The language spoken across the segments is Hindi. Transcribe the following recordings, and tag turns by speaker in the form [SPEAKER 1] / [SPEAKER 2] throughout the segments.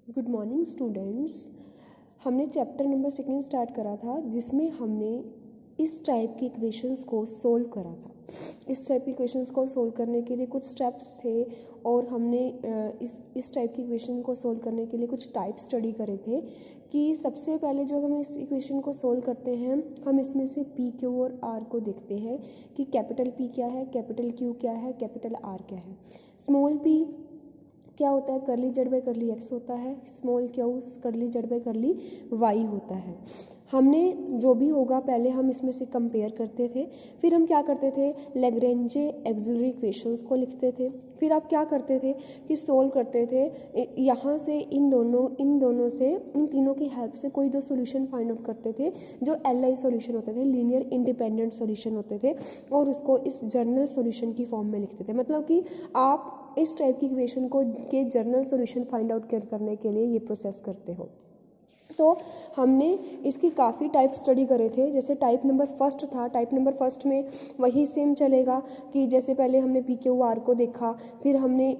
[SPEAKER 1] Good morning students. हमने चैप्टर नंबर 2 स्टार्ट करा था, जिसमें हमने इस टाइप की इक्वेशंस को सोल्व करा था। इस टाइप की इक्वेशंस को सोल्व करने के लिए कुछ स्टेप्स थे और हमने इस टाइप की इक्वेशन को सोल्व करने के लिए कुछ टाइप स्टडी करे थे कि सबसे पहले जब हम इस इक्वेशन को सोल्व करते हैं, हम इसमें से पी क्यू और आर को देखते हैं कि कैपिटल पी क्या है, कैपिटल क्यू क्या है, कैपिटल आर क्या है। स्मॉल पी क्या होता है, करली जेड बाई करली एक्स होता है। Small Q curly Z by curly Y होता है। हमने जो भी होगा पहले हम इसमें से कंपेयर करते थे, फिर हम क्या करते थे, लैग्रेंजे ऑक्सिलरी इक्वेशंस को लिखते थे। फिर आप क्या करते थे कि सोल्व करते थे, यहाँ से इन दोनों से, इन तीनों की हेल्प से कोई दो सॉल्यूशन फाइंड आउट करते थे जो LI सॉल्यूशन होते थे, लीनियर इंडिपेंडेंट सॉल्यूशन होते थे, और उसको इस जर्नल सॉल्यूशन की फॉर्म में लिखते थे। मतलब कि आप इस टाइप की इक्वेशन को के जर्नल सॉल्यूशन फाइंड आउट करने के लिए ये प्रोसेस करते हो। तो हमने इसकी काफ़ी टाइप स्टडी करे थे। जैसे टाइप नंबर फर्स्ट था, टाइप नंबर फर्स्ट में वही सेम चलेगा कि जैसे पहले हमने पी क्यू आर को देखा, फिर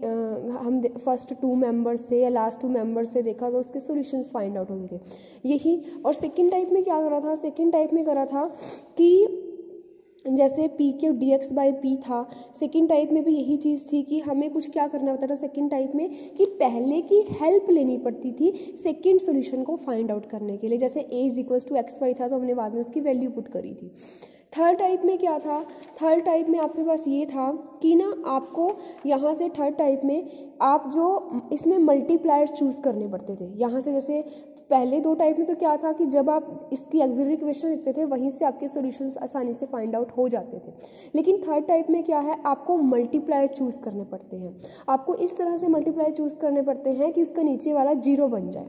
[SPEAKER 1] हम फर्स्ट 2 मेंबर से या लास्ट 2 मेंबर से देखा तो उसके सॉल्यूशंस फाइंड आउट होंगे यही। और सेकंड टाइप में क्या करा था, सेकंड टाइप में करा था कि जैसे P Q D X by P था, सेकेंड टाइप में भी यही चीज़ थी कि हमें कुछ क्या करना होता था सेकेंड टाइप में कि पहले की हेल्प लेनी पड़ती थी सेकेंड सॉल्यूशन को फाइंड आउट करने के लिए। जैसे A is equals to X Y था तो हमने बाद में उसकी वैल्यू पुट करी थी। थर्ड टाइप में क्या था, थर्ड टाइप में आपके पास ये था कि ना आपको यहाँ से थर्ड टाइप में आप जो इसमें मल्टीप्लायर्स चूज़ करने पड़ते थे। यहाँ से जैसे पहले 2 टाइप में तो क्या था कि जब आप इसकी ऑक्सिलरी इक्वेशन लिखते थे वहीं से आपके सॉल्यूशंस आसानी से फाइंड आउट हो जाते थे। लेकिन थर्ड टाइप में क्या है, आपको मल्टीप्लायर चूज़ करने पड़ते हैं। आपको इस तरह से मल्टीप्लायर चूज़ करने पड़ते हैं कि उसका नीचे वाला 0 बन जाए,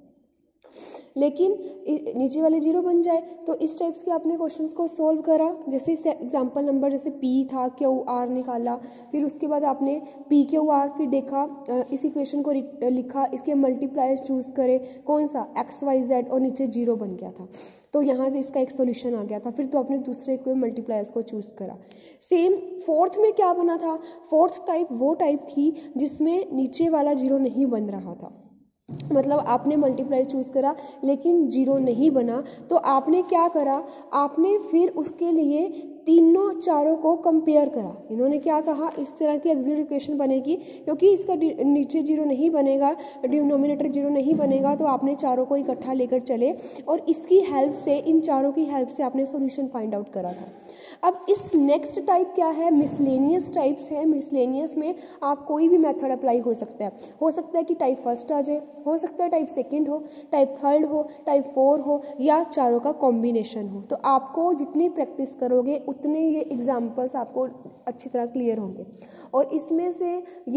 [SPEAKER 1] लेकिन नीचे वाले 0 बन जाए। तो इस टाइप्स के आपने क्वेश्चंस को सोल्व करा। जैसे एग्जांपल नंबर जैसे पी था, क्यू आर निकाला, फिर उसके बाद आपने पी क्यू आर फिर देखा, इस इक्वेशन को लिखा, इसके मल्टीप्लायर्स चूज़ करे, कौन सा एक्स वाई जेड, और नीचे 0 बन गया था तो यहाँ से इसका एक सॉल्यूशन आ गया था। फिर तो आपने दूसरे को मल्टीप्लायर्स को चूज़ करा। सेम फोर्थ में क्या बना था, फोर्थ टाइप वो टाइप थी जिसमें नीचे वाला 0 नहीं बन रहा था। मतलब आपने मल्टीप्लाई चूज़ करा लेकिन 0 नहीं बना, तो आपने क्या करा, आपने फिर उसके लिए तीनों चारों को कंपेयर करा। इन्होंने क्या कहा, इस तरह की ऑक्सिलरी इक्वेशन बनेगी क्योंकि इसका नीचे 0 नहीं बनेगा, डिनोमिनेटर 0 नहीं बनेगा, तो आपने चारों को इकट्ठा लेकर चले और इसकी हेल्प से, इन चारों की हेल्प से आपने सॉल्यूशन फाइंड आउट करा था। अब इस नेक्स्ट टाइप क्या है, मिसलेनियस टाइप्स है। मिसलेनियस में आप कोई भी मेथड अप्लाई हो सकता है कि टाइप फर्स्ट आ जाए, हो सकता है टाइप सेकंड हो, टाइप थर्ड हो, टाइप 4 हो, या चारों का कॉम्बिनेशन हो। तो आपको जितनी प्रैक्टिस करोगे उतने ये एग्जाम्पल्स आपको अच्छी तरह क्लियर होंगे। और इसमें से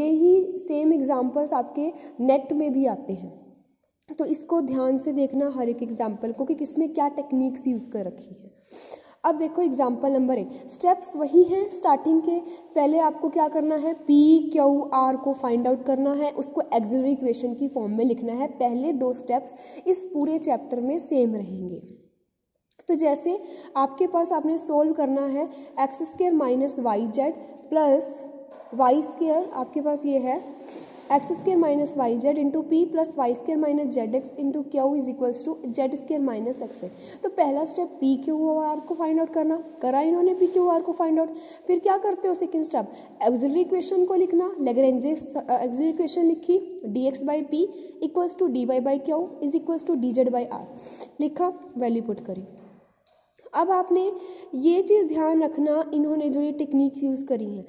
[SPEAKER 1] यही सेम एग्जाम्पल्स आपके नेट में भी आते हैं, तो इसको ध्यान से देखना हर एक एग्जाम्पल को कि किसमें क्या टेक्निक्स यूज़ कर रखी है। अब देखो एग्जाम्पल नंबर 1, स्टेप्स वही हैं स्टार्टिंग के। पहले आपको क्या करना है, पी क्यू आर को फाइंड आउट करना है, उसको ऑक्सिलरी इक्वेशन की फॉर्म में लिखना है। पहले 2 स्टेप्स इस पूरे चैप्टर में सेम रहेंगे। तो जैसे आपके पास आपने सोल्व करना है X square minus Y Z plus Y square, आपके पास ये है X square minus Y Z into P plus Y square minus Z x into Q is equals to Z square minus X है। तो पहला स्टेप पी क्यू आर को फाइंड आउट करना, करा इन्होंने पी क्यू आर को फाइंड आउट। फिर क्या करते हो, सेकंड स्टेप ऑक्सिलरी इक्वेशन को लिखना, लैग्रेंजे ऑक्सिलरी इक्वेशन लिखी, D X by P equals to D Y by Q is equals to D Z by R, लिखा, वैल्यू पुट करी। अब आपने ये चीज़ ध्यान रखना, इन्होंने जो ये टेक्निक्स यूज़ करी हैं,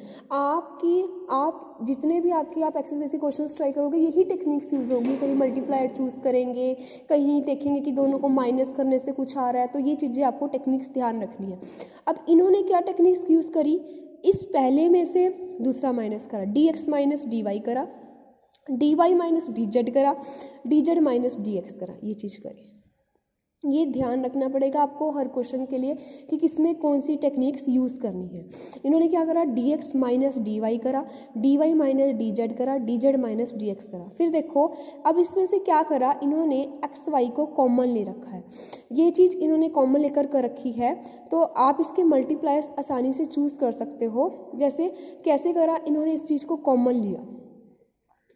[SPEAKER 1] आप जितने भी आप एक्सरसाइज के क्वेश्चंस ट्राई करोगे यही टेक्निक्स यूज़ होगी। कहीं मल्टीप्लायर चूज़ करेंगे, कहीं देखेंगे कि दोनों को माइनस करने से कुछ आ रहा है, तो ये चीज़ें आपको टेक्निक्स ध्यान रखनी है। अब इन्होंने क्या टेक्निक्स यूज़ करी, इस पहले में से दूसरा माइनस करा, D X minus D Y करा, D Y minus D Z करा, D Z minus D X करा, ये चीज़ करी। ये ध्यान रखना पड़ेगा आपको हर क्वेश्चन के लिए कि किसमें कौन सी टेक्निक्स यूज़ करनी है। इन्होंने क्या करा, D X minus D Y करा, D Y minus D Z करा, D Z minus D X करा। फिर देखो अब इसमें से क्या करा, इन्होंने एक्स वाई को कॉमन ले रखा है। ये चीज़ इन्होंने कॉमन लेकर कर रखी है, तो आप इसके मल्टीप्लायर्स आसानी से चूज़ कर सकते हो। जैसे कैसे करा, इन्होंने इस चीज़ को कॉमन लिया,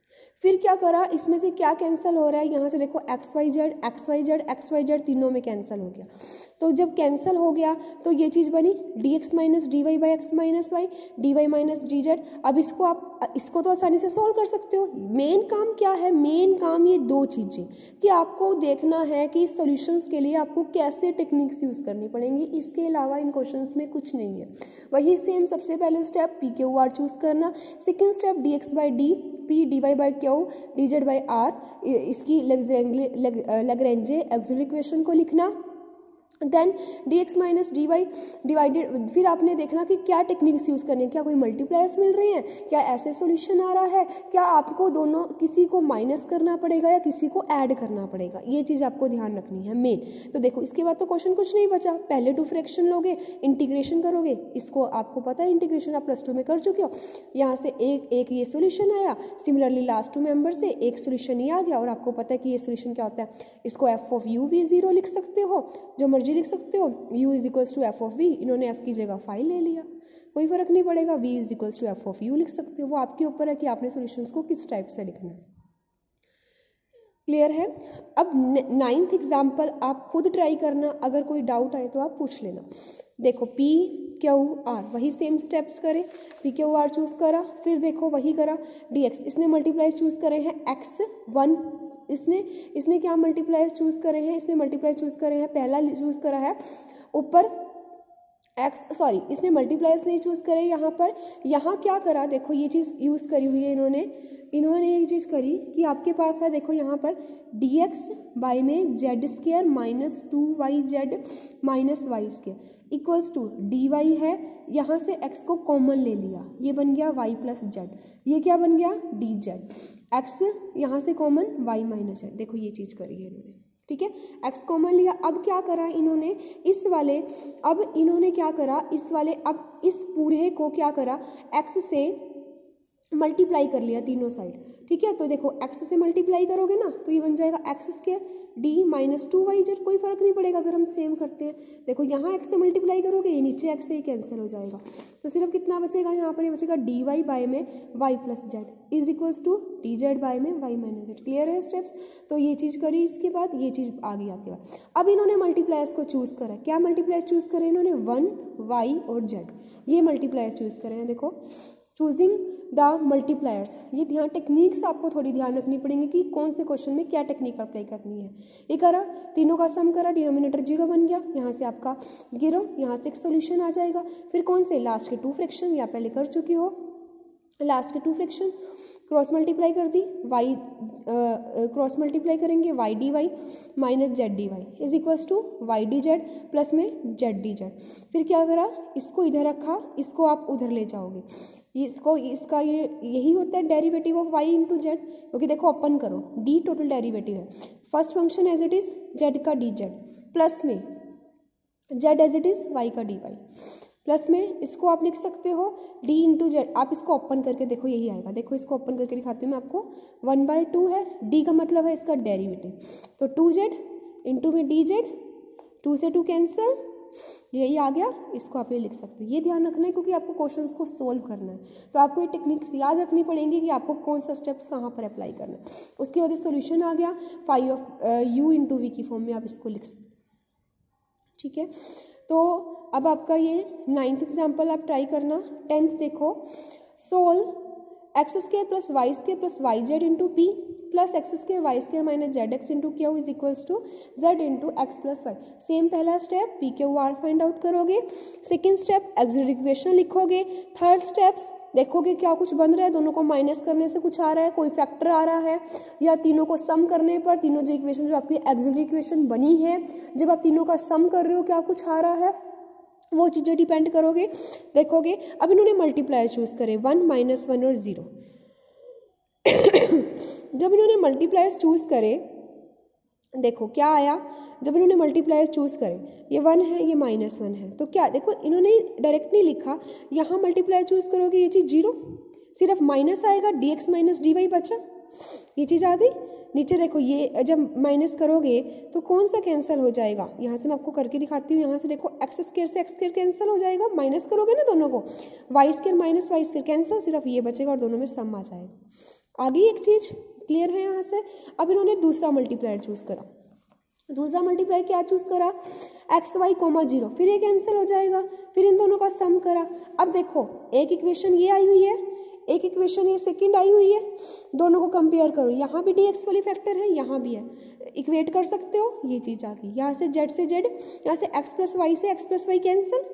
[SPEAKER 1] फिर क्या करा, इसमें से क्या कैंसिल हो रहा है, यहाँ से देखो एक्स वाई जेड तीनों में कैंसिल हो गया। तो जब कैंसिल हो गया तो ये चीज़ बनी D X minus D Y by X minus Y, D Y minus D Z. अब इसको तो आसानी से सॉल्व कर सकते हो। मेन काम क्या है, मेन काम ये दो चीज़ें कि आपको देखना है कि सॉल्यूशंस के लिए आपको कैसे टेक्निक्स यूज़ करनी पड़ेंगी, इसके अलावा इन क्वेश्चंस में कुछ नहीं है। वही सेम सबसे पहले step P Q R choose करना, second step D X by D P D Y by Q D Z by R, इसकी लैग्रेंजे ऑक्सिलरी इक्वेशन को लिखना। Then D X minus D Y divided, फिर आपने देखना कि क्या टेक्निक्स यूज़ करनी है, क्या कोई मल्टीप्लायर्स मिल रहे हैं, क्या ऐसे सॉल्यूशन आ रहा है, क्या आपको दोनों किसी को माइनस करना पड़ेगा या किसी को ऐड करना पड़ेगा, ये चीज़ आपको ध्यान रखनी है मेन। तो देखो इसके बाद तो क्वेश्चन कुछ नहीं बचा, पहले टू फ्रैक्शन लोगे, इंटीग्रेशन करोगे, इसको आपको पता है इंटीग्रेशन आप +2 में कर चुके हो। यहाँ से एक ये सोल्यूशन आया, सिमिलरली लास्ट 2 मेंबर से एक सोल्यूशन ये आ गया, और आपको पता है कि ये सोल्यूशन क्या होता है, इसको एफ ऑफ यू भी 0 लिख सकते हो, जो मर्जी लिख सकते हो, u is equals to F of V, इन्होंने f की जगह फाइव ले लिया, कोई फर्क नहीं पड़ेगा, v is equals to F of U लिख सकते हो, वो आपके ऊपर है कि आपने सॉल्यूशंस को किस टाइप से लिखना है। क्लियर है। अब 9th एग्जाम्पल आप खुद ट्राई करना, अगर कोई डाउट आए तो आप पूछ लेना। देखो पी क्यू आर, वही सेम स्टेप्स करें, पी क्यू आर चूज़ करा, फिर देखो वही करा डी एक्स, इसने मल्टीप्लाइज चूज़ करे हैं एक्स वन, इसने क्या मल्टीप्लाइज चूज़ करे हैं, इसने मल्टीप्लाइज चूज़ करे हैं, पहला चूज़ करा है ऊपर एक्स, सॉरी इसने मल्टीप्लाइज नहीं चूज़ करे यहाँ पर, यहाँ क्या करा, देखो ये चीज़ यूज़ करी हुई है इन्होंने एक चीज़ करी कि आपके पास है, देखो यहाँ पर डी एक्स बाई में Z square minus 2y Z minus Y square equals to D Y है, यहाँ से x को कॉमन ले लिया, ये बन गया y प्लस जेड, ये क्या बन गया डी जेड, x यहाँ से कॉमन y माइनस जेड, देखो ये चीज़ करी है इन्होंने, ठीक है, x कॉमन लिया। अब क्या करा इन्होंने, अब इस पूरे को क्या करा, x से मल्टीप्लाई कर लिया तीनों साइड, ठीक है। तो देखो x से मल्टीप्लाई करोगे ना तो ये बन जाएगा X square D minus 2y Z, कोई फर्क नहीं पड़ेगा अगर हम सेम करते हैं। देखो यहाँ x से मल्टीप्लाई करोगे, ये नीचे x से ही कैंसिल हो जाएगा, तो सिर्फ कितना बचेगा यहाँ पर, ये बचेगा डी वाई बाय में y plus Z is equals to D Z by में y माइनस जेड। क्लियर है स्टेप्स। तो ये चीज़ करी, इसके बाद ये चीज़ आ गई आपके पास। अब इन्होंने मल्टीप्लायर्स को चूज़ करा, क्या मल्टीप्लायर्स चूज़ करे इन्होंने 1y और z, ये मल्टीप्लायर्स चूज़ करें हैं। देखो चूजिंग द मल्टीप्लायर्स, ये ध्यान टेक्निक्स आपको थोड़ी ध्यान रखनी पड़ेंगी कि कौन से क्वेश्चन में क्या टेक्निक अप्लाई करनी है। ये करा, तीनों का सम करा, डिनोमिनेटर 0 बन गया, यहाँ से आपका गिरो, यहाँ से एक सोल्यूशन आ जाएगा। फिर कौन से लास्ट के 2 फ्रैक्शन, या पहले कर चुकी हो, लास्ट के 2 फ्रैक्शन क्रॉस मल्टीप्लाई कर दी, y क्रॉस मल्टीप्लाई करेंगे y D Y minus Z D Y is equals to Y D Z plus में जेड डी जेड। फिर क्या करा, इसको इधर रखा, इसको आप उधर ले जाओगे, इसका यही होता है derivative of y into Z, क्योंकि देखो ओपन करो, d टोटल डेरिवेटिव है, first function as it is z का डी जेड प्लस में z as it is y का डी वाई, प्लस में इसको आप लिख सकते हो d इंटू जेड, आप इसको ओपन करके देखो यही आएगा। देखो इसको ओपन करके दिखाती हूँ मैं आपको, 1/2 है, d का मतलब है इसका डेरिवेटिव, तो 2z इंटू में डी जेड, 2 से 2 कैंसिल, यही आ गया, इसको आप ये लिख सकते हो। ये ध्यान रखना है क्योंकि आपको क्वेश्चंस को सोल्व करना है, तो आपको ये टेक्निक्स याद रखनी पड़ेंगी कि आपको कौन सा स्टेप्स कहाँ पर अप्लाई करना है। उसके बाद सोल्यूशन आ गया, phi of u into we की फॉर्म में आप इसको लिख सकते हैं, ठीक है। तो अब आपका ये 9th एग्जाम्पल आप ट्राई करना। 10th देखो, solve x square plus y square plus y Z into P plus x square y square minus Z x into Q is equals to z into x plus y. Same पहला step P Q r find out करोगे, सेकेंड स्टेप ऑक्सिलरी इक्वेशन लिखोगे, थर्ड स्टेप्स देखोगे क्या कुछ बन रहा है, दोनों को माइनस करने से कुछ आ रहा है, कोई फैक्टर आ रहा है, या तीनों को सम करने पर तीनों जो इक्वेशन जो आपकी ऑक्सिलरी इक्वेशन बनी है, जब आप तीनों का सम कर रहे हो क्या कुछ आ रहा है, वो चीज़ें डिपेंड करोगे, देखोगे। अब इन्होंने मल्टीप्लायर चूज करे 1 -1 और 0। जब इन्होंने मल्टीप्लायर्स चूज करे, देखो क्या आया, जब इन्होंने मल्टीप्लायर्स चूज करे, ये 1 है ये -1 है, तो क्या देखो इन्होंने डायरेक्ट नहीं लिखा, यहाँ मल्टीप्लायर चूज करोगे ये चीज़ 0, सिर्फ माइनस आएगा, dx माइनस dy बचा, ये चीज़ आ गई। नीचे देखो ये जब माइनस करोगे तो कौन सा कैंसिल हो जाएगा, यहाँ से मैं आपको करके दिखाती हूँ। यहाँ से देखो एक्स स्क्वायर से एक्स स्क्वायर कैंसिल हो जाएगा, माइनस करोगे ना दोनों को, y square minus y square cancel, सिर्फ ये बचेगा और दोनों में सम आ जाएगा। आगे एक चीज क्लियर है यहाँ से। अब इन्होंने दूसरा मल्टीप्लायर चूज करा। दूसरा मल्टीप्लायर क्या चूज करा, एक्स वाई कोमा 0, फिर ये कैंसिल हो जाएगा, फिर इन दोनों का सम करा। अब देखो एक इक्वेशन ये आई हुई है, एक इक्वेशन ये सेकंड आई हुई है, दोनों को कंपेयर करो, यहाँ भी dx वाली फैक्टर है, यहाँ भी है, इक्वेट कर सकते हो, ये चीज आ गई। यहाँ से z से z, यहाँ से x प्लस वाई से x प्लस वाई कैंसिल,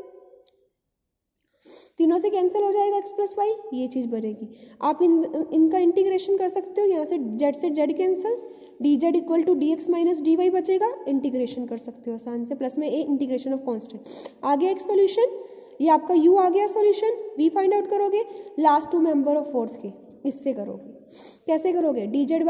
[SPEAKER 1] तीनों से कैंसिल हो जाएगा x प्लस वाई, ये चीज बनेगी। आप इनका इंटीग्रेशन कर सकते हो, यहाँ से z cancel, dz equal to dx minus dy बचेगा, इंटीग्रेशन कर सकते हो आसान से, प्लस में a इंटीग्रेशन ऑफ कांस्टेंट। आ गया एक सॉल्यूशन, ये आपका u आ गया सॉल्यूशन। v फाइंड आउट करोगे last two member of fourth के, इससे करोगे। कैसे करोगे, dz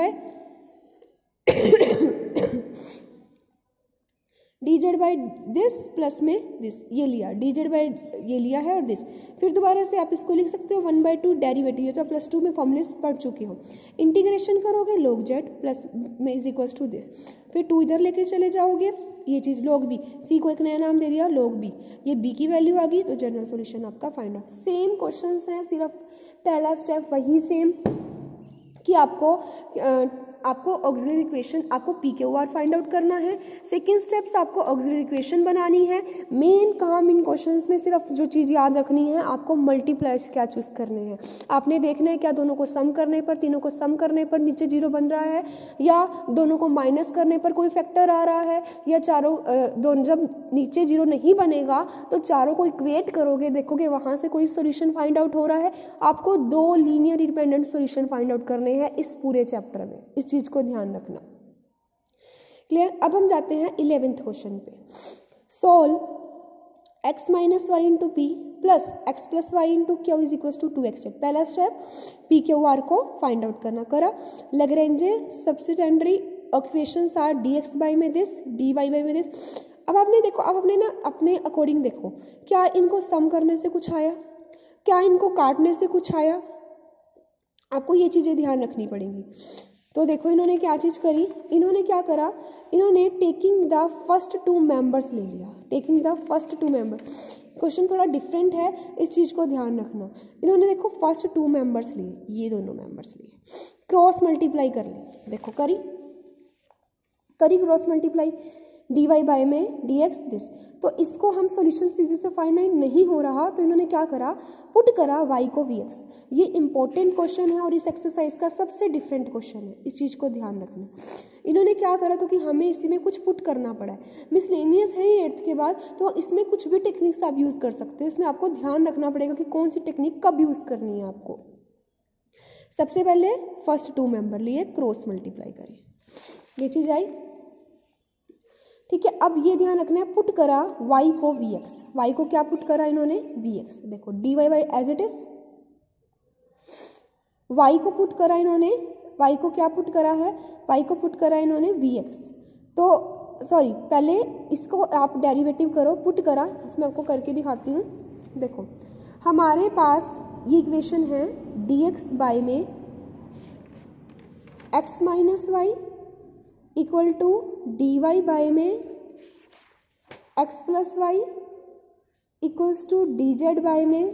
[SPEAKER 1] बाय दिस प्लस में दिस, ये लिया dz बाय ये लिया है और दिस, फिर दोबारा से आप इसको लिख सकते हो 1/2 डेरिवेटिव, ये तो प्लस 2 में फॉर्मूले पढ़ चुके हो। इंटीग्रेशन करोगे log z प्लस में इज इक्वल्स टू दिस, फिर 2 इधर लेके चले जाओगे, ये चीज log b, c को एक नया नाम दे दिया log b, ये b की वैल्यू आ गई, तो जनरल सॉल्यूशन आपका फाइंड आउट। सेम क्वेश्चंस हैं, सिर्फ पहला स्टेप वही सेम कि आपको ऑक्सिलरी इक्वेशन, आपको PQR फाइंड आउट करना है। सेकंड स्टेप्स आपको ऑक्सिलरी इक्वेशन बनानी है। मेन काम इन क्वेश्चंस में सिर्फ जो चीज़ याद रखनी है, आपको मल्टीप्लायर्स क्या चूज करने हैं। आपने देखना है क्या दोनों को सम करने पर, तीनों को सम करने पर नीचे 0 बन रहा है, या दोनों को माइनस करने पर कोई फैक्टर आ रहा है, या चारों दोनों जब नीचे 0 नहीं बनेगा तो चारों को इक्वेट करोगे, देखोगे वहां से कोई सोल्यूशन फाइंड आउट हो रहा है। आपको 2 linear independent solution find out करने हैं इस पूरे चैप्टर में, इस चीज को ध्यान रखना। क्लियर। अब हम जाते हैं 11th क्वेश्चन पे। Solve x minus y into P plus x plus y into Q is equal to 2x। पहला स्टेप पी क्यू आर को फाइंड आउट करना करा। Lagrange subsidiary equations are dx by में दिस, dy बाई में दिस। अब आपने देखो, अब आपने ना अपने अकॉर्डिंग देखो, क्या इनको सम करने से कुछ आया, क्या इनको काटने से कुछ आया, आपको ये चीजें ध्यान रखनी पड़ेंगी। तो देखो इन्होंने क्या चीज करी, इन्होंने क्या करा, इन्होंने टेकिंग द फर्स्ट 2 मेंबर्स ले लिया, taking the first 2 member. Question थोड़ा डिफरेंट है, इस चीज को ध्यान रखना। इन्होंने देखो फर्स्ट 2 मेंबर्स लिए, ये दोनों मेंबर्स लिए, क्रॉस मल्टीप्लाई कर ले, देखो करी क्रॉस मल्टीप्लाई, dy बाय में dx दिस। तो इसको हम सॉल्यूशन सीधे से फाइंड नहीं हो रहा, तो इन्होंने क्या करा, पुट करा y को vx। ये इंपॉर्टेंट क्वेश्चन है और इस एक्सरसाइज का सबसे डिफरेंट क्वेश्चन है, इस चीज को ध्यान रखना। इन्होंने क्या करा, तो कि हमें इसी में कुछ पुट करना पड़ा है, मिसलेनियस है ये 8th के बाद, तो इसमें कुछ भी टेक्निक्स आप यूज कर सकते हो। इसमें आपको ध्यान रखना पड़ेगा कि कौन सी टेक्निक कब यूज करनी है आपको। सबसे पहले फर्स्ट 2 मेंबर लिए, क्रॉस मल्टीप्लाई करें, ये चीज आई, ठीक है। अब ये ध्यान रखना है, पुट करा y को vx, y को क्या पुट करा इन्होंने, vx। देखो dy by as it is, y को पुट करा इन्होंने, y को क्या पुट करा है, y को पुट करा इन्होंने vx। तो सॉरी, पहले इसको आप डेरिवेटिव करो, पुट करा, इसमें आपको करके दिखाती हूँ। देखो हमारे पास ये इक्वेशन है dx बाई में x minus y equal to dy by में x plus y equals to dz by में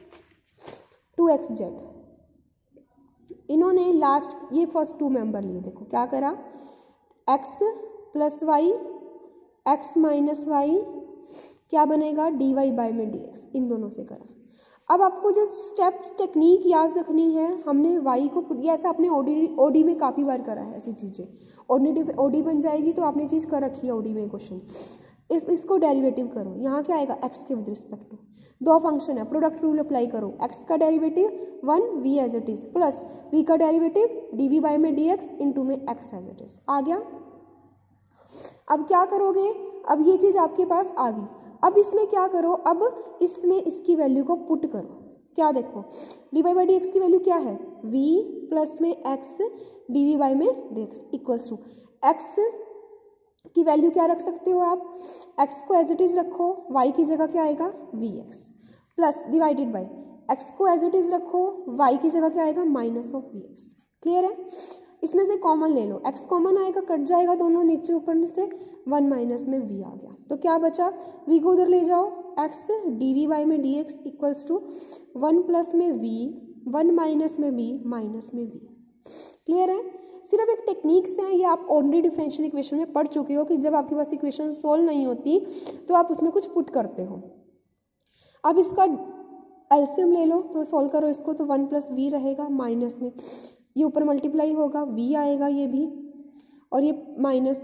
[SPEAKER 1] 2xz। इन्होंने लास्ट ये फर्स्ट 2 मेंबर लिए, देखो क्या करा, x plus y, x minus y, क्या बनेगा dy बाय में dx, इन दोनों से करा। अब आपको जो स्टेप्स टेक्निक याद रखनी है, हमने y को पुट, ये ऐसा आपने ओडी में काफ़ी बार करा है ऐसी चीज़ें, ओडी बन जाएगी तो आपने चीज़ कर रखी है ओडी में क्वेश्चन। इसको डेरिवेटिव करो, यहाँ क्या आएगा, x के विद रिस्पेक्ट टू, 2 फंक्शन है, प्रोडक्ट रूल अप्लाई करो, x का derivative 1 v as it is plus v का डेरिवेटिव dv बाय में dx इंटू में x एज इट इज आ गया। अब क्या करोगे, अब ये चीज़ आपके पास आ गई। अब इसमें क्या करो, अब इसमें इसकी वैल्यू को पुट करो, क्या देखो dy बाई डी एक्स की वैल्यू क्या है, v प्लस में x dv बाई में dx इक्वल्स टू x की वैल्यू क्या रख सकते हो आप, x को एज इट इज रखो, y की जगह क्या आएगा vx plus divided by x को एज इट इज रखो, y की जगह क्या आएगा माइनस ऑफ vx। क्लियर है। इसमें से कॉमन ले लो, x कॉमन आएगा, कट जाएगा दोनों नीचे ऊपर से, 1 माइनस में v आ गया, तो क्या बचा, v को उधर ले जाओ, x dv बाई में dx इक्वल्स टू 1 प्लस में v, 1 माइनस में v, माइनस में v। क्लियर है? सिर्फ एक टेक्निक्स हैं, ये आप ऑर्डिनरी डिफरेंशियल इक्वेशन में पढ़ चुके हो कि जब आपके पास इक्वेशन सोल्व नहीं होती तो आप उसमें कुछ पुट करते हो। अब इसका एलसीएम ले लो तो सोल्व करो इसको, तो 1 + v रहेगा माइनस में, ये ऊपर मल्टीप्लाई होगा, v आएगा ये भी, और ये माइनस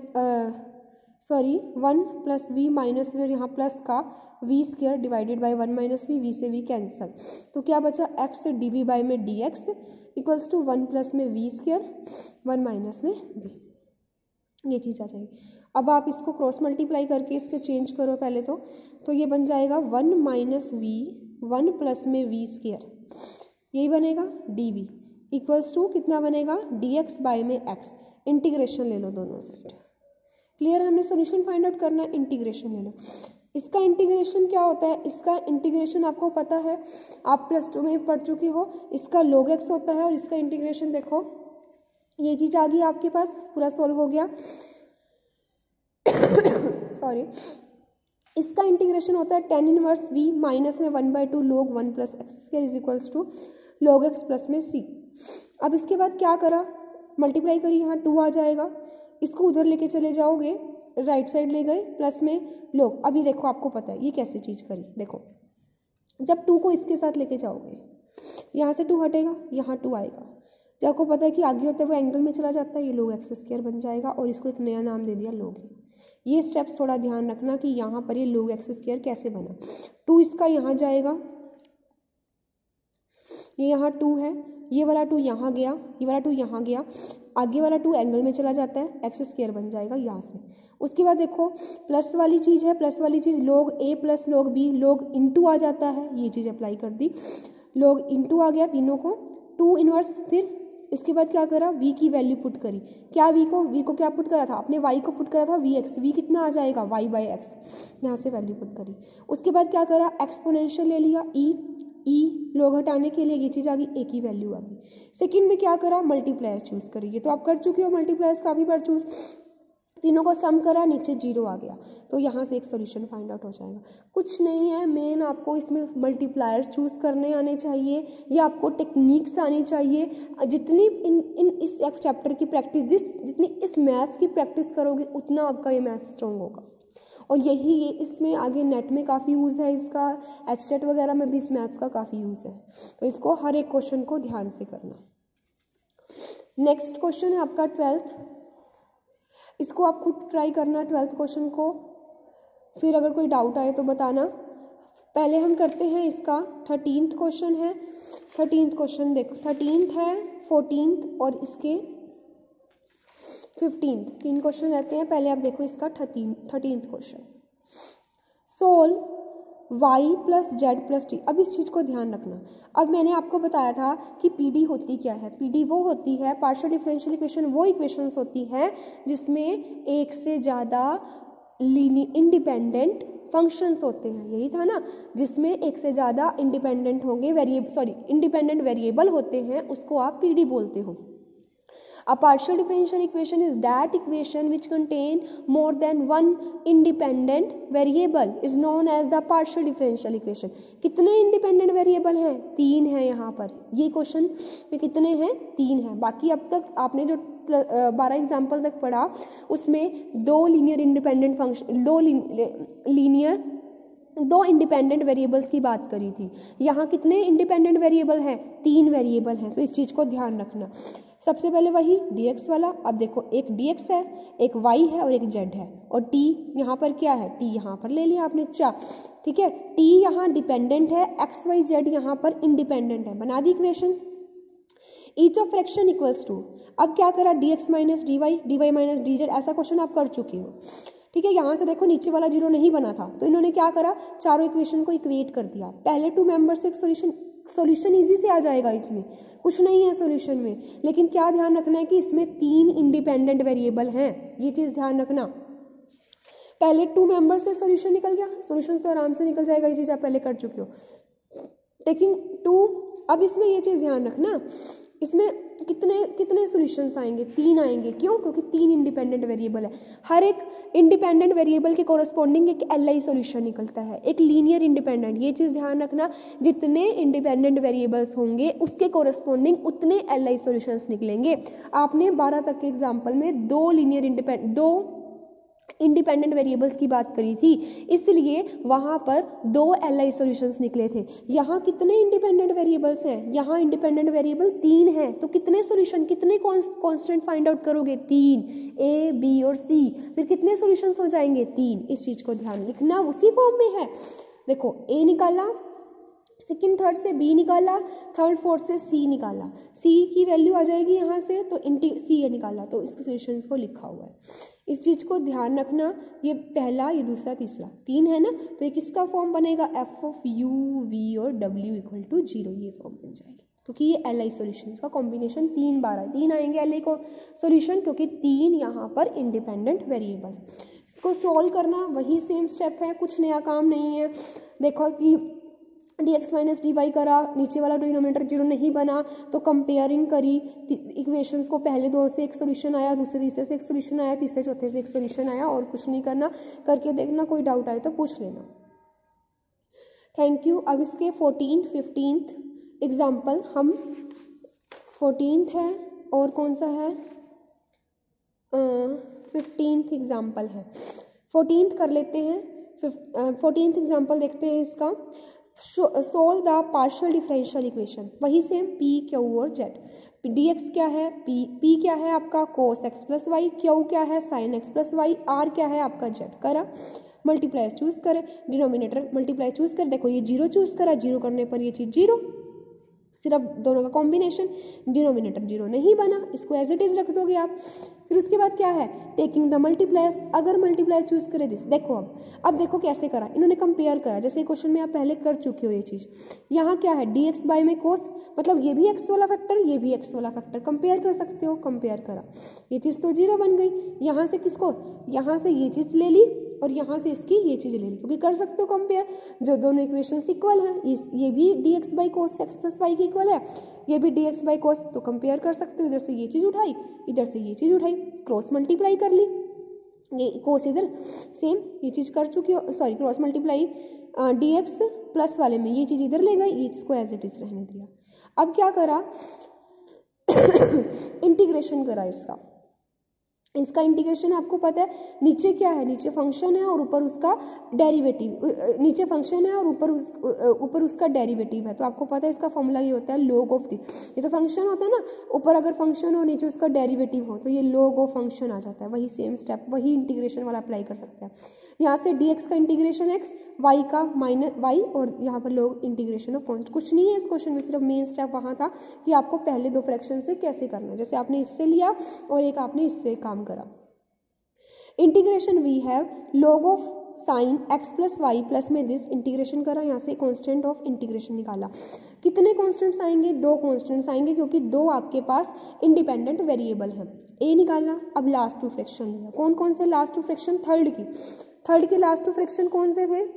[SPEAKER 1] 1 + v माइनस v, और यहाँ प्लस का v² divided by 1 - v, v से v कैंसल, तो क्या बचा x dv बाई में dx इक्वल्स टू 1 + में v², 1 माइनस में v, ये चीज़ आ जाएगी। अब आप इसको क्रॉस मल्टीप्लाई करके इसके चेंज करो पहले तो ये बन जाएगा 1 - v 1 + में v², यही बनेगा dv इक्वल्स टू कितना बनेगा dx बाय में x, इंटीग्रेशन ले लो दोनों साइड। क्लियर, हमने सॉल्यूशन फाइंड आउट करना है, इंटीग्रेशन ले लो। इसका इंटीग्रेशन क्या होता है? इसका इंटीग्रेशन आपको पता है, आप +2 में पढ़ चुकी हो, इसका log x होता है, और इसका इंटीग्रेशन देखो ये चीज़ आ गई आपके पास, पूरा सोल्व हो गया। सॉरी, इसका इंटीग्रेशन होता है tan इनवर्स v माइनस में 1/2 log 1 + x² is equals to log x plus में c। अब इसके बाद क्या करा, मल्टीप्लाई करी, यहाँ 2 आ जाएगा, इसको उधर लेके चले जाओगे, राइट साइड ले गए, प्लस में log। अब ये देखो आपको पता है ये कैसे चीज़ करी, देखो जब 2 को इसके साथ लेके जाओगे, यहाँ से 2 हटेगा, यहाँ 2 आएगा, जब आपको पता है कि आगे होते हुए एंगल में चला जाता है, ये log x² बन जाएगा, और इसको एक नया नाम दे दिया log। ये स्टेप्स थोड़ा ध्यान रखना कि यहाँ पर ये log x² कैसे बना। 2 इसका यहाँ जाएगा, ये यहाँ 2 है, ये वाला 2 यहाँ गया, ये वाला 2 यहाँ गया, आगे वाला 2 एंगल में चला जाता है, x² बन जाएगा यहाँ से। उसके बाद देखो प्लस वाली चीज़ है, प्लस वाली चीज़ log a plus log b, log into आ जाता है, ये चीज़ अप्लाई कर दी, log इंटू आ गया तीनों को, 2 इनवर्स, फिर इसके बाद क्या करा, v की वैल्यू पुट करी, क्या v को क्या पुट करा था आपने, y को पुट करा था vx, v कितना आ जाएगा y/x, यहाँ से वैल्यू पुट करी। उसके बाद क्या करा, एक्सपोनेंशियल ले लिया, e log हटाने के लिए ये चीज़ आ गई, a की वैल्यू आ गई। सेकंड में क्या करा, मल्टीप्लायर चूज करी, ये तो आप कर चुके हो, मल्टीप्लायर्स काफ़ी बार चूज, तीनों को सम करा, नीचे 0 आ गया, तो यहाँ से एक सॉल्यूशन फाइंड आउट हो जाएगा। कुछ नहीं है, मेन आपको इसमें मल्टीप्लायर्स चूज करने आने चाहिए, या आपको टेक्निक्स आनी चाहिए। जितनी इस चैप्टर की प्रैक्टिस, जितनी इस मैथ्स की प्रैक्टिस करोगे उतना आपका ये मैथ्स स्ट्रॉन्ग होगा, और यही ये इसमें आगे नेट में काफ़ी यूज़ है इसका, HCET वगैरह में भी इस मैथ्स का काफ़ी यूज़ है, तो इसको हर एक क्वेश्चन को ध्यान से करना। नेक्स्ट क्वेश्चन है आपका 12th, इसको आप खुद ट्राई करना 12th क्वेश्चन को, फिर अगर कोई डाउट आए तो बताना। पहले हम करते हैं इसका 13th क्वेश्चन है, 13th क्वेश्चन देखो, 13th है, 14th और इसके 15th, 3 क्वेश्चन रहते हैं। पहले आप देखो इसका 13th question, solve y + z + t। अब इस चीज़ को ध्यान रखना, अब मैंने आपको बताया था कि पीडी होती क्या है, पीडी वो होती है, पार्शियल डिफरेंशियल इक्वेशन वो इक्वेशंस होती है जिसमें एक से ज़्यादा इंडिपेंडेंट फंक्शंस होते हैं, यही था ना, जिसमें एक से ज़्यादा इंडिपेंडेंट वेरिएबल होते हैं, उसको आप पीडी बोलते हो। A partial differential equation is that equation which contain more than one independent variable is known as the partial differential equation। कितने independent variable हैं? 3 हैं यहाँ पर, ये क्वेश्चन में कितने हैं? 3 हैं। बाकी अब तक आपने जो 12 एग्जाम्पल तक पढ़ा उसमें 2 linear independent function, 2 independent variables की बात करी थी। यहाँ कितने इंडिपेंडेंट वेरिएबल हैं? 3 वेरिएबल हैं, तो इस चीज़ को ध्यान रखना। सबसे पहले वही dx वाला, अब देखो एक dx है, एक y है और एक z है, और t यहाँ पर क्या है, t यहाँ पर ले लिया आपने 4, ठीक है, t यहाँ डिपेंडेंट है, x y z यहाँ पर इंडिपेंडेंट है, बना दी equation. Each of fraction equals to, अब क्या करा, dx - dy, dy - dz, ऐसा क्वेश्चन आप कर चुके हो, ठीक है। यहाँ से देखो नीचे वाला 0 नहीं बना था, तो इन्होंने क्या करा, चारों इक्वेशन को इक्वेट कर दिया। पहले 2 मेंबर से एक सॉल्यूशन इजी से आ जाएगा, इसमें कुछ नहीं है सॉल्यूशन में, लेकिन क्या ध्यान रखना है कि इसमें 3 इंडिपेंडेंट वेरिएबल हैं, ये चीज़ ध्यान रखना। पहले 2 मेंबर से सॉल्यूशन निकल गया, सॉल्यूशन तो आराम से निकल जाएगा, ये चीज़ आप पहले कर चुके हो। टेकिंग 2, अब इसमें ये चीज़ ध्यान रखना, इसमें कितने कितने सॉल्यूशंस आएंगे, 3 आएंगे। क्यों? क्योंकि 3 इंडिपेंडेंट वेरिएबल है। हर एक इंडिपेंडेंट वेरिएबल के कोरस्पॉन्डिंग एक LI सॉल्यूशन निकलता है, एक लीनियर इंडिपेंडेंट। ये चीज़ ध्यान रखना, जितने इंडिपेंडेंट वेरिएबल्स होंगे उसके कोरस्पॉन्डिंग उतने LI सॉल्यूशंस निकलेंगे। आपने 12 तक के एग्जाम्पल में 2 इंडिपेंडेंट वेरिएबल्स की बात करी थी, इसलिए वहाँ पर 2 LI सॉल्यूशंस निकले थे। यहाँ कितने इंडिपेंडेंट वेरिएबल्स हैं? यहाँ इंडिपेंडेंट वेरिएबल 3 हैं, तो कितने सॉल्यूशन, कितने कांस्टेंट फाइंड आउट करोगे? 3, A, B और C। फिर कितने सॉल्यूशंस हो जाएंगे? 3। इस चीज़ को ध्यान लिखना, उसी फॉर्म में है। देखो A निकाला, सेकेंड थर्ड से B निकाला, थर्ड फोर्थ से C निकाला, C की वैल्यू आ जाएगी यहाँ से, तो C निकाला, तो इसके सॉल्यूशंस को लिखा हुआ है। इस चीज़ को ध्यान रखना, ये पहला, ये दूसरा, तीसरा, 3 है ना, तो ये किसका फॉर्म बनेगा? F of U, V और W इक्वल टू 0, ये फॉर्म बन जाएगी। क्योंकि ये LI सॉल्यूशंस का कॉम्बिनेशन 3 बार है, 3 आएंगे LI को सॉल्यूशन, क्योंकि 3 यहाँ पर इंडिपेंडेंट वेरिएबल है। इसको सॉल्व करना वही सेम स्टेप है, कुछ नया काम नहीं है। देखो कि dx माइनस dy करा, नीचे वाला डिनोमिनेटर 0 नहीं बना, तो कंपेयरिंग करी इक्वेशंस को, पहले 2 से एक सोल्यूशन आया, दूसरे तीसरे से एक सोल्यूशन आया, तीसरे चौथे से एक सोल्यूशन आया, और कुछ नहीं करना, करके देखना, कोई डाउट आए तो पूछ लेना। Thank you. अब इसके 14th 15th एग्जाम्पल, हम 14th है और कौन सा है, 15th एग्जाम्पल है, 14th कर लेते हैं। 14th एग्जाम्पल देखते हैं इसका। Solve the partial differential equation, वही सेम P, Q और Z। dx क्या है? P क्या है आपका? cos x plus y, Q क्या है? sin x plus y, R क्या है आपका? Z। करा, मल्टीप्लाई चूज करें, डिनोमिनेटर मल्टीप्लाई चूज कर, देखो ये 0 चूज करा, 0 करने पर ये चीज़ 0, सिर्फ दोनों का कॉम्बिनेशन, डिनोमिनेटर 0 नहीं बना, इसको एज इट इज रख दोगे आप। फिर उसके बाद क्या है? टेकिंग द मल्टीप्लायर्स, अगर मल्टीप्लाई चूज करें दिस, देखो अब देखो कैसे करा, इन्होंने कंपेयर करा, जैसे क्वेश्चन में आप पहले कर चुके हो ये चीज़। यहाँ क्या है? dx बाय में कोस, मतलब ये भी x वाला फैक्टर, ये भी x वाला फैक्टर, कंपेयर कर सकते हो, कंपेयर करा, ये चीज़ तो 0 बन गई। यहाँ से किसको? यहाँ से ये चीज़ ले ली और यहाँ से इसकी ये चीज़ ले ली, क्योंकि कर सकते हो कंपेयर, जो दोनों इक्वेशंस इक्वल हैं। ये भी dx by cos x plus y की इक्वल है, ये भी dx बाई कोस, तो कंपेयर कर सकते हो। इधर से ये चीज़ उठाई, इधर से ये चीज़ उठाई, क्रॉस मल्टीप्लाई कर ली, ये कोस इधर सेम, ये चीज़ कर चुकी हो, sorry cross multiply dx plus वाले में ये चीज़ इधर ले गई, ये इसको एज इट इज रहने दिया। अब क्या करा? इंटीग्रेशन करा इसका इंटीग्रेशन आपको पता है, नीचे क्या है? नीचे फंक्शन है और ऊपर उसका डेरिवेटिव, नीचे फंक्शन है और ऊपर उसका डेरिवेटिव है, तो आपको पता है इसका फॉर्मूला ये होता है log ऑफ दी, ये तो फंक्शन होता है ना, ऊपर अगर फंक्शन हो नीचे उसका डेरिवेटिव हो, तो ये log ऑफ फंक्शन आ जाता है। वही सेम स्टेप, वही इंटीग्रेशन वाला अप्लाई कर सकते हैं। यहाँ से dx का इंटीग्रेशन x, y का माइनस y, और यहाँ पर log इंटीग्रेशन ऑफ कॉन्स्ट। कुछ नहीं है इस क्वेश्चन में, सिर्फ मेन स्टेप वहाँ था कि आपको पहले 2 फ्रैक्शन से कैसे करना है, जैसे आपने इससे लिया और एक आपने इससे काम करा। Integration we have log of sine x plus y plus में दिस, इंटीग्रेशन करा, यहाँ से कांस्टेंट ऑफ इंटीग्रेशन निकाला। कितने कांस्टेंट्स आएंगे? 2 कांस्टेंट्स आएंगे, क्योंकि 2 आपके पास इंडिपेंडेंट वेरिएबल है। a निकाला, अब लास्ट 2 फ्रैक्शन लिया, कौन कौन से लास्ट 2 फ्रैक्शन? थर्ड के लास्ट 2 फ्रैक्शन कौन से थे?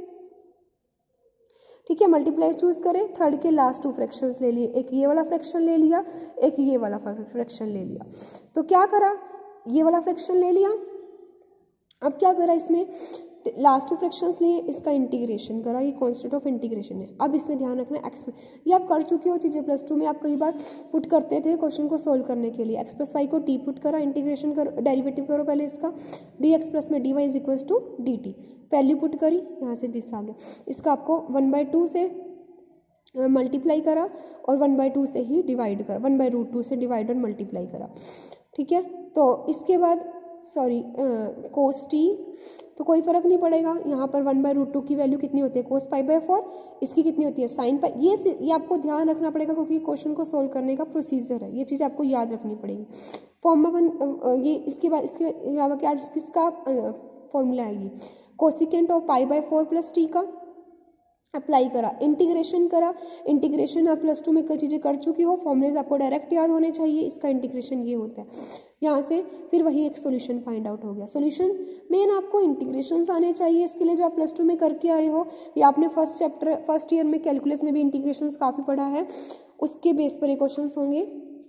[SPEAKER 1] ठीक है, मल्टीप्लाई चूज करें, थर्ड के लास्ट 2 फ्रैक्शंस ले लिए, एक ये वाला फ्रैक्शन ले लिया, एक ये वाला फ्रैक्शन ले लिया। तो क्या करा? ये वाला फ्रैक्शन ले लिया, अब क्या करा? इसमें लास्ट 2 फ्रैक्शंस लिए, इसका इंटीग्रेशन करा, ये कांस्टेंट ऑफ इंटीग्रेशन है। अब इसमें ध्यान रखना एक्स, ये आप कर चुके हो चीज़ें, +2 में आप कई बार पुट करते थे क्वेश्चन को सोल्व करने के लिए। x प्लस वाई को t पुट करा, इंटीग्रेशन करो, डेरिवेटिव करो पहले इसका, dx प्लस में dy is equals to dt, value put करी, यहाँ से दिस आ गया। इसका आपको 1/2 से मल्टीप्लाई करा और 1/2 से ही डिवाइड करा, 1/√2 से डिवाइड और मल्टीप्लाई करा। ठीक है, तो इसके बाद सॉरी कोस टी, तो कोई फर्क नहीं पड़ेगा, यहाँ पर 1/√2 की वैल्यू कितनी होती है? कोस π/4, इसकी कितनी होती है? Sine pi. ये आपको ध्यान रखना पड़ेगा, क्योंकि क्वेश्चन को सोल्व करने का प्रोसीजर है, ये चीज़ आपको याद रखनी पड़ेगी। फॉर्म में ये इसके बाद इसके अलावा क्या किसका फॉर्मूला है? ये कोसिकेंट ऑफ π/4 प्लस टी का अप्लाई करा, इंटीग्रेशन करा, इंटीग्रेशन आप +2 में कई चीज़ें कर चुकी हो, फॉर्मूलेज आपको डायरेक्ट याद होने चाहिए, इसका इंटीग्रेशन ये होता है। यहाँ से फिर वही एक सॉल्यूशन फाइंड आउट हो गया। सॉल्यूशन मेन आपको इंटीग्रेशंस आने चाहिए, इसके लिए जो आप +2 में करके आए हो, या आपने फर्स्ट ईयर में कैलकुलस में भी इंटीग्रेशंस काफ़ी पढ़ा है, उसके बेस पर ये क्वेश्चंस होंगे।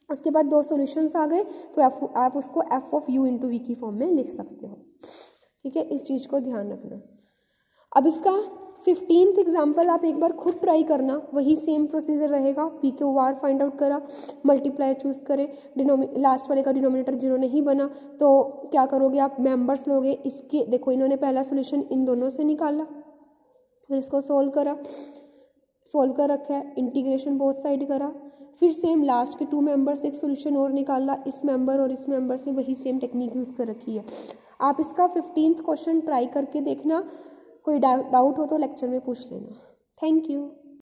[SPEAKER 1] उसके बाद 2 सॉल्यूशंस आ गए तो आप उसको f of u into we की फॉर्म में लिख सकते हो। ठीक है, इस चीज़ को ध्यान रखना। अब इसका 15th एग्जाम्पल आप एक बार खुद ट्राई करना, वही सेम प्रोसीजर रहेगा। P Q r find out करा, मल्टीप्लायर चूज करें, लास्ट वाले का डिनोमिनेटर 0 नहीं बना तो क्या करोगे आप, मेंबर्स लोगे इसके। देखो इन्होंने पहला सोल्यूशन इन दोनों से निकाला, फिर इसको सोल्व करा, सोल्व कर रखा है, इंटीग्रेशन बोथ साइड करा, फिर सेम लास्ट के 2 मेंबर से एक सोल्यूशन और निकाला, इस मेंबर और इस मेंबर से वही सेम टेक्निक यूज़ कर रखी है। आप इसका 15th क्वेश्चन ट्राई करके देखना, कोई डाउट हो तो लेक्चर में पूछ लेना। Thank you.